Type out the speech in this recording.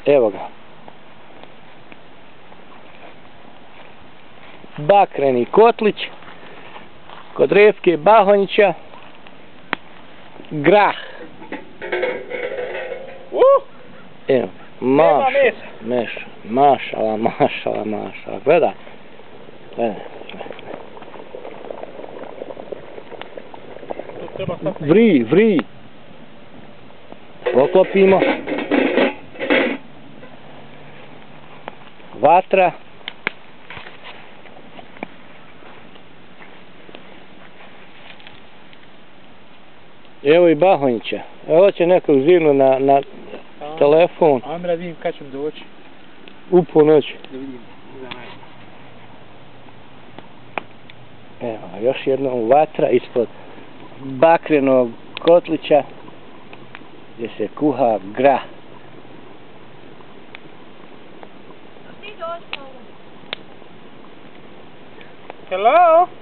Evo ga. Bakreni kotlić. Kod Repke Bahonjića. Grah. Evo. Mašala. Gledaj. Vri. Poklopimo. Vatra. Evo i Bahonjića. Evo će nekog zirnu na telefon. Ajme da vidim kad ćem doći. U ponoć. Da vidim. Evo, još jednom vatra ispod bakrenog kotlića gdje se kuha grah. Ti došao. Hello?